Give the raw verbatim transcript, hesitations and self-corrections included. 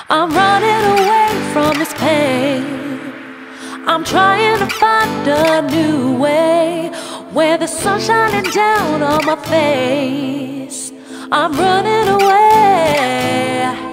I'm running away from this pain. I'm trying to find a new way where the sun's shining down on my face. I'm running away.